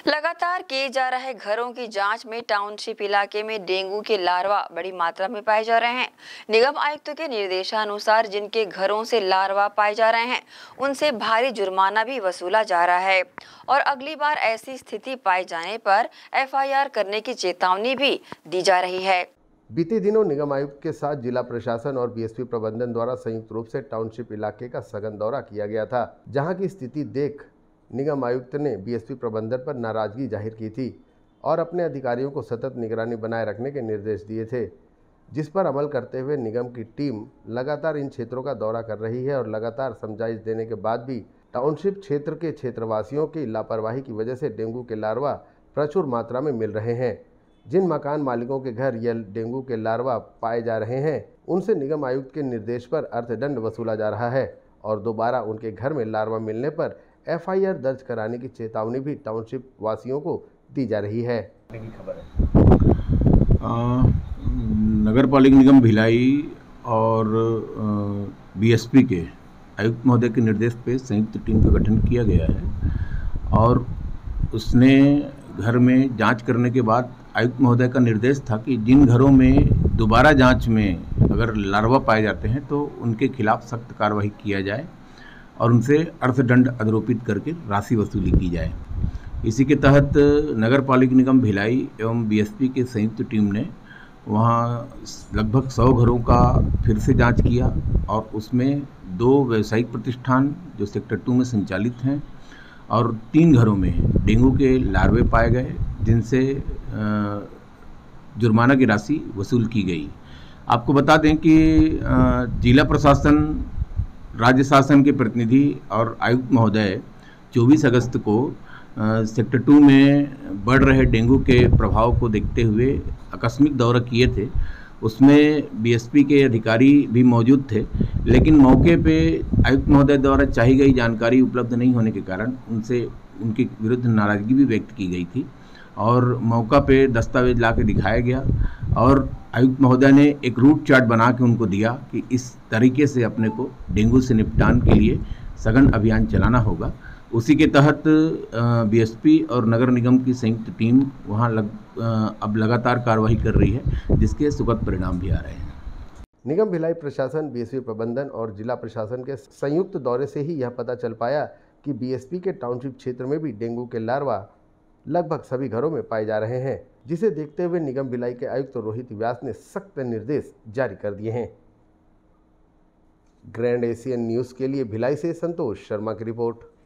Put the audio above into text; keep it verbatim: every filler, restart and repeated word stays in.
लगातार किए जा रहे घरों की जांच में टाउनशिप इलाके में डेंगू के लार्वा बड़ी मात्रा में पाए जा रहे हैं। निगम आयुक्त के निर्देशानुसार जिनके घरों से लार्वा पाए जा रहे हैं उनसे भारी जुर्माना भी वसूला जा रहा है और अगली बार ऐसी स्थिति पाए जाने पर एफ आई आर करने की चेतावनी भी दी जा रही है। बीते दिनों निगम आयुक्त के साथ जिला प्रशासन और बी एस पी प्रबंधन द्वारा संयुक्त रूप से टाउनशिप इलाके का सघन दौरा किया गया था, जहां की स्थिति देख निगम आयुक्त ने बी एस पी प्रबंधन पर नाराजगी जाहिर की थी और अपने अधिकारियों को सतत निगरानी बनाए रखने के निर्देश दिए थे, जिस पर अमल करते हुए निगम की टीम लगातार इन क्षेत्रों का दौरा कर रही है और लगातार समझाइश देने के बाद भी टाउनशिप क्षेत्र के क्षेत्रवासियों की लापरवाही की वजह से डेंगू के लार्वा प्रचुर मात्रा में मिल रहे हैं। जिन मकान मालिकों के घर ये डेंगू के लार्वा पाए जा रहे हैं उनसे निगम आयुक्त के निर्देश पर अर्थदंड वसूला जा रहा है और दोबारा उनके घर में लार्वा मिलने पर एफ आई आर दर्ज कराने की चेतावनी भी टाउनशिप वासियों को दी जा रही है। खबर है आ, नगर पालिका निगम भिलाई और बी एस पी के आयुक्त महोदय के निर्देश पे संयुक्त टीम का गठन किया गया है और उसने घर में जांच करने के बाद आयुक्त महोदय का निर्देश था कि जिन घरों में दोबारा जांच में अगर लार्वा पाए जाते हैं तो उनके खिलाफ सख्त कार्रवाई किया जाए और उनसे अर्थदंड आरोपित करके राशि वसूली की जाए। इसी के तहत नगर पालिका निगम भिलाई एवं बी एस पी के संयुक्त टीम ने वहाँ लगभग सौ घरों का फिर से जांच किया और उसमें दो व्यावसायिक प्रतिष्ठान जो सेक्टर टू में संचालित हैं और तीन घरों में डेंगू के लार्वे पाए गए, जिनसे जुर्माना की राशि वसूल की गई। आपको बता दें कि जिला प्रशासन, राज्य शासन के प्रतिनिधि और आयुक्त महोदय चौबीस अगस्त को सेक्टर टू में बढ़ रहे डेंगू के प्रभाव को देखते हुए आकस्मिक दौरा किए थे। उसमें बी एस पी के अधिकारी भी मौजूद थे, लेकिन मौके पे आयुक्त महोदय द्वारा चाही गई जानकारी उपलब्ध नहीं होने के कारण उनसे उनके विरुद्ध नाराज़गी भी व्यक्त की गई थी और मौका पे दस्तावेज ला के दिखाया गया और आयुक्त महोदय ने एक रूट चार्ट बना के उनको दिया कि इस तरीके से अपने को डेंगू से निपटान के लिए सघन अभियान चलाना होगा। उसी के तहत बी एस पी और नगर निगम की संयुक्त टीम वहां लग, अब लगातार कार्रवाई कर रही है, जिसके सुखद परिणाम भी आ रहे हैं। निगम भिलाई प्रशासन, बी एस पी प्रबंधन और जिला प्रशासन के संयुक्त दौरे से ही यह पता चल पाया कि बी एस पी के टाउनशिप क्षेत्र में भी डेंगू के लार्वा लगभग सभी घरों में पाए जा रहे हैं, जिसे देखते हुए निगम भिलाई के आयुक्त रोहित व्यास ने सख्त निर्देश जारी कर दिए हैं। ग्रैंड एशियन न्यूज़ के लिए भिलाई से संतोष शर्मा की रिपोर्ट।